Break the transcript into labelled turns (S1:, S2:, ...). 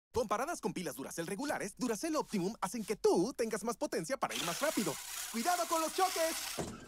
S1: Comparadas con pilas Duracell regulares, Duracell Optimum hacen que tú tengas más potencia para ir más rápido. ¡Cuidado con los choques!